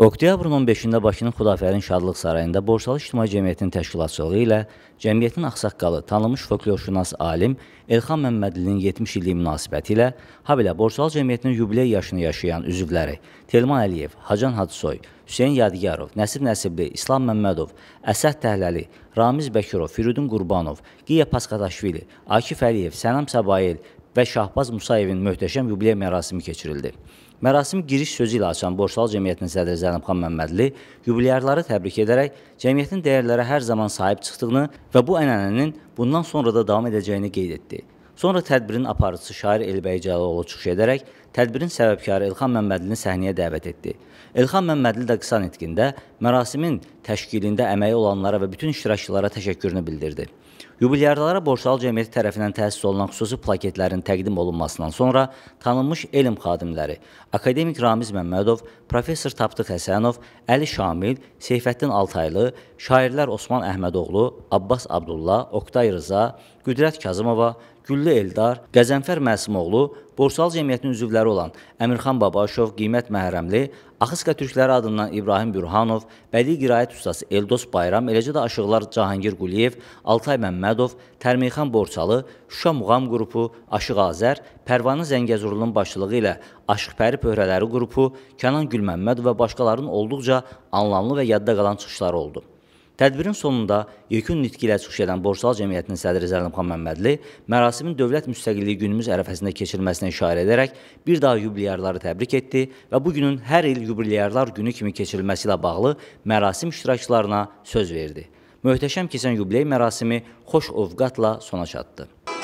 Oktyabrın 15-də Bakının Xudafərin Şadlıq Sarayında Borçalı İctimai Cəmiyyətinin təşkilatçılığı ilə cəmiyyətin ağsaqqalı, tanınmış folklorşünas alim Elxan Məmmədlinin 70 illiyi münasibəti ilə, habelə Borçalı Cəmiyyətinin yubiley yaşını yaşayan üzvləri Telman Əliyev, Hacan Hacısoy, Hüseyin Yadigarov, Nəsib Nəsibli, İslam Məmmədov, Əsəd Təhləli, Ramiz Bəkirov, Firudin Qurbanov, Qiya Paskadaşvili, Akif Əliyev, Sənam Səbail və Şahbaz Musayevin möhtəşəm yubiley mərasimi keçirildi. Mərasimi giriş sözü ilə açan Borçalı Cəmiyyətinin sədri Zənəbxan Məmmədli yubilyərləri təbrik edərək cəmiyyətin dəyərlərə hər zaman sahib çıxdığını və bu ənənənin bundan sonra da davam edəcəyini qeyd etdi. Sonra tədbirin aparıcısı şair Elbəy Cəlalıoğlu çıxış edərək tədbirin səbəbkarı Elxan Məmmədlini səhnəyə dəvət etdi. Elxan Məmmədli də qısa nitqində mərasimin təşkilində əməyi olanlara və bütün iştirakçılara təşəkkürünü bildirdi. Yubilyərlara Borçalı Cəmiyyəti tərəfindən təsis olunan xüsusi plaketlərin təqdim olunmasından sonra tanınmış elm xadimləri akademik Ramiz Məmmədov, professor Tapdıq Həsənov, Əli Şamil, Seyfəddin Altaylı, şairlər Osman Əhmədoğlu, Abbas Abdullah, Oktay Rıza, Qüdrət Kazımova, Güllü Eldar, Qəzənfər Məsimoğlu, Borçalı Cəmiyyətinin üzvləri olan Əmirxan Babaşov, Qiymət Məhərrəmli, Axıska Türkləri adından İbrahim Bürhanov, bədii qiraət ustası Eldos Bayram, eləcə də aşıqlar Cahangir Quliyev, Altay Məmmədov, Tərmeyxan Borçalı, Şuşa Muğam qrupu, Aşıq Azər, Pərvanı Zəngəzurlunun başçılığı ilə Aşıqpəri Pöhrələri qrupu, Kənan Gülməmmədov və başqalarının olduqca anlamlı və yadda qalan çıxışları oldu. Tədbirin sonunda yekun nitqi ilə çıxış edən Borçalı Cəmiyyətinin sədri Zənəbxan Məmmədli mərasimin dövlət müstəqilliyi günümüz ərəfəsində keçirilməsinə işarə edərək bir daha yubilyərləri təbrik etdi və bu günün hər il yubilyərlər günü kimi keçirilməsi ilə bağlı mərasim iştirakçılarına söz verdi. Möhtəşəm keçən yubiley mərasimi xoş ovqatla sona çatdı.